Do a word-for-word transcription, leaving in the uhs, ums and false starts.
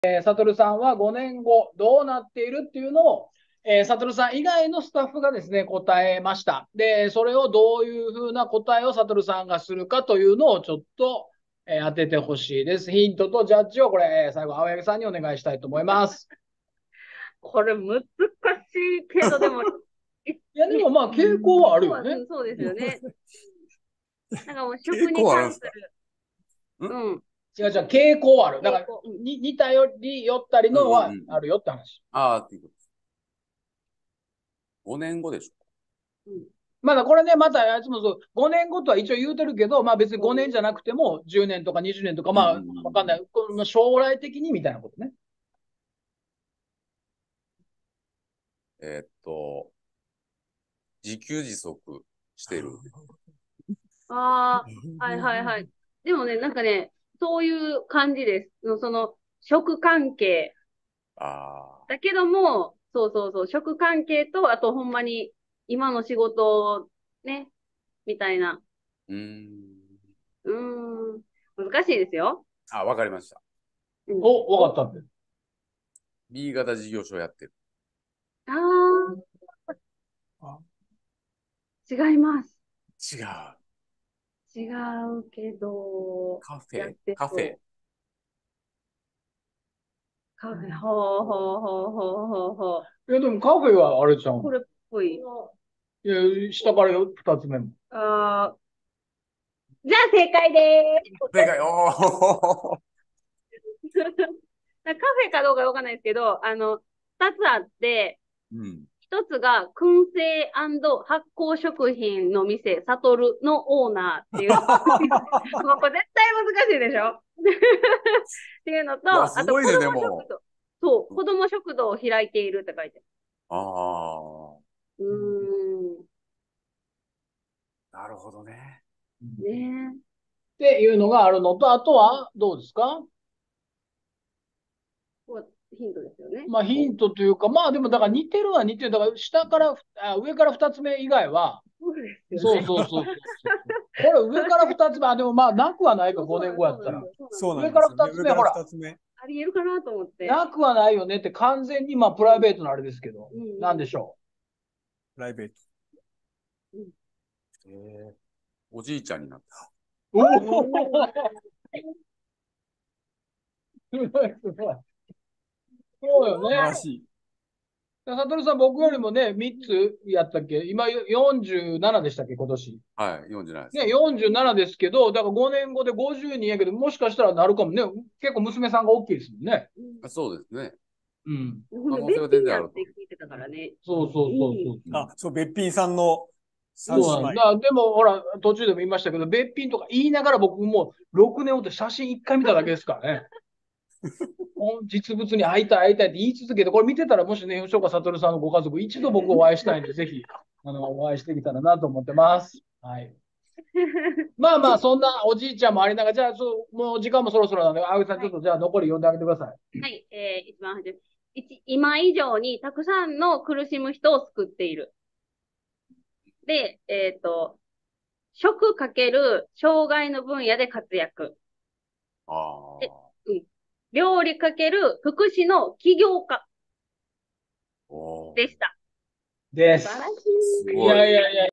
えー、サトルさんはごねんごどうなっているっていうのを、えー、サトルさん以外のスタッフがですね、答えました。で、それをどういうふうな答えをサトルさんがするかというのをちょっと、えー当ててほしいです。ヒントとジャッジをこれ、えー最後、青柳さんにお願いしたいと思います。 これ難しいけど、でも、いいや、でもね、 まあ、傾向はあるそうは、 よね。 うん、そうですよね。なんかもう食結に構あるんですか？ 関する、 んうん、 違う違う、傾向はある。だから、 傾向、うん、 に似たより寄ったりうんのはうんうんうん。 あるよって話。 ああ、っていうことです。ごねんごでしょ。 うん。 まだこれね、また、いつもそう、ごねんごとは一応言うてるけど、まあ別にごねんじゃなくても、じゅうねんとかにじゅうねんとか、 うんうんうまあわかんない。 ん。 この将来的にみたいなことね。 えーっと、自給自足してる。 ああ、はいはいはい。でもね、なんかね、そういう感じです。のその、食関係。 ああ、 だけども、そうそうそう、食関係と、あとほんまに、今の仕事、ね、みたいな。 うーん。 うーん、難しいですよ。 あ、わかりました。 うん。 お、わかったって。 B 型事業所やってる。 ああ、違います。 違う。 違うけど、 カフェやってカフェ。 そう。カフェ、ほうほうほうほうほうほう。 いや、でもカフェはあれじゃん。 これっぽい。 いや、下からよ二つ目も。 あー、じゃあ正解で正解。おー。 ーす。カフェかどうかわかんないですけど、あの、二つあって、 うん。 一つが燻製発酵食品の店、サトルのオーナーっていう。もうこれ絶対難しいでしょっていうのいや、 と、あと子供すごいね、でも。 食堂。そう、子供食堂を開いているって書いてああ、 ある。うーん。 なるほどね。 ねっていうのがあるのと、あとはどうですか？ ここヒントですよね。 まあヒントというか、まあでもだから似てるは似てる。だから下から、あ、上から二つ目以外は、 そうですよそうね。 そうそうそうそう。これ上から二つ目、あ、でもまあなくはないか、 そうそう 5 なんです、 年後やったら。 そうなんですよ。そうなんですよ。 そうなんですよね。 上から二つ目、 上からほら、 二つ目。 ありえるかなと思って。 なくはないよねって完全にまあプライベートのあれですけど、 うんなんうん。 でしょプライベート。 うん。 えー、おじいちゃんになった。 う。おお、 おー。 すごいすごい。そうよね。 素晴らしい。 サトルさん、僕よりもね、みっつやったっけ？今よんじゅうななでしたっけ、今年。 はい、よんじゅうななですね、 ね。 よんじゅうななですけど、だからごねんごでごじゅうにんやけど、もしかしたらなるかもね。結構娘さんが大きいですもんね。 うんあ、そうですね。 うん。 ほんで、 可能性はべっぴんやっ全然あると思て聞いてたからね。 そうそうそううん。 そう。 う。うん。 あ、そう、べっぴんさんの三そうなんだ。 姉妹。 だでも、ほら、途中でも言いましたけど、べっぴんとか言いながら僕もろくねんおって写真いっかい見ただけですからね。実物に会いたい会いたいって言い続けて、これ見てたらもしね、吉岡悟さんのご家族、一度僕お会いしたいんで、ぜひ、あの、お会いしてきたらなと思ってます。はい。まあまあ、そんなおじいちゃんもありながら、じゃあ、そう、もう時間もそろそろなので、青木さん、ちはい。 ょっとじゃあ残り読んであげてください。 はい。えー、一番初め。一今以上にたくさんの苦しむ人を救っている。で、えっと、食かける障害の分野で活躍。 あで、 あ。 うん。料理かける福祉の起業家おー。 です。 でした。素晴らしすい。 ごい。 いやいやいや。